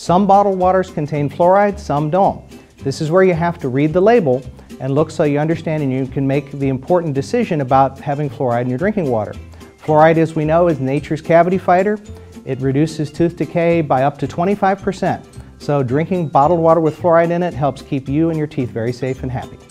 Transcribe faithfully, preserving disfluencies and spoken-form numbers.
Some bottled waters contain fluoride, some don't. This is where you have to read the label and look so you understand and you can make the important decision about having fluoride in your drinking water. Fluoride, as we know, is nature's cavity fighter. It reduces tooth decay by up to twenty-five percent. So drinking bottled water with fluoride in it helps keep you and your teeth very safe and happy.